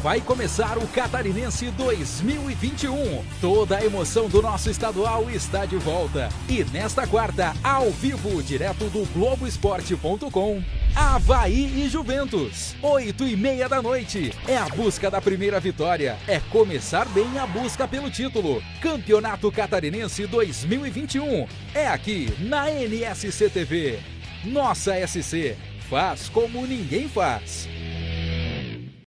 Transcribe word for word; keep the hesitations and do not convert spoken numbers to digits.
Vai começar o Catarinense dois mil e vinte e um. Toda a emoção do nosso estadual está de volta. E nesta quarta, ao vivo, direto do Globo Esporte ponto com, Avaí e Juventus, oito e meia da noite. É a busca da primeira vitória. É começar bem a busca pelo título. Campeonato Catarinense dois mil e vinte e um. É aqui na N S C T V. Nossa S C. Faz como ninguém faz.